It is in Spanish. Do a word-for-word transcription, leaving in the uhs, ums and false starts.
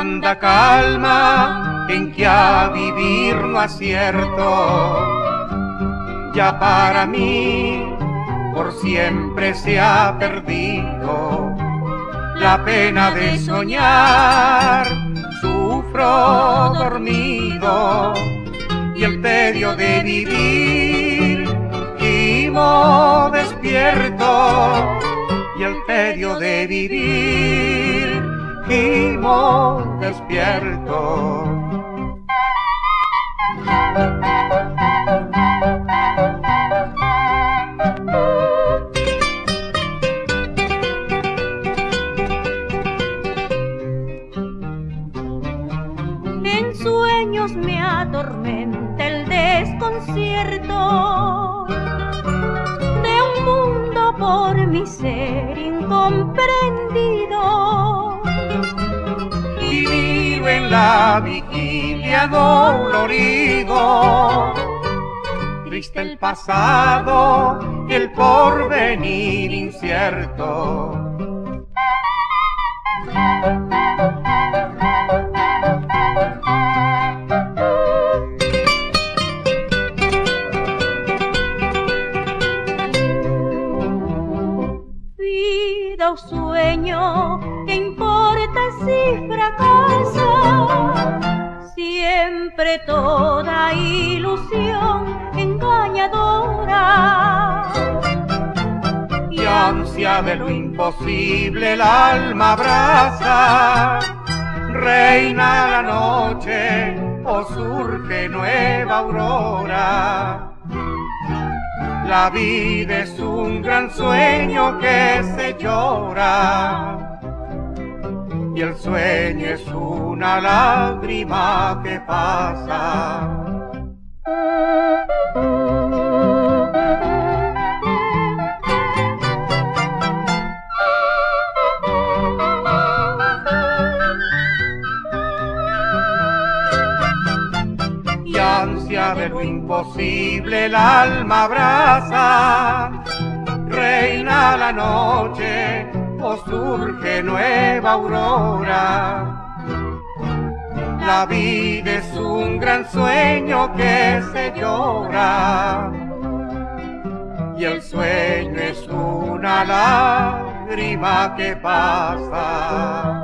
tanta calma en que a vivir no acierto. Ya para mí por siempre se ha perdido la pena de soñar. Sufro dormido y el tedio de vivir, gimo despierto y el tedio de vivir, gimo despierto. En sueños me atormenta el desconcierto de un mundo por mi ser incomprendido, Y miro en la vigilia dolorido, triste el pasado y el porvenir incierto. Vida o sueño, ¿qué importa si fracasa? Siempre toda ilusión engañadora. Y ansia de lo imposible el alma abraza. Reina la noche o surge nueva aurora. La vida es un gran sueño que se llora, y el sueño es una lágrima que pasa. Y ansia de lo imposible el alma abraza. Reina la noche o surge nueva aurora. La vida es un gran sueño que se llora, y el sueño es una lágrima que pasa.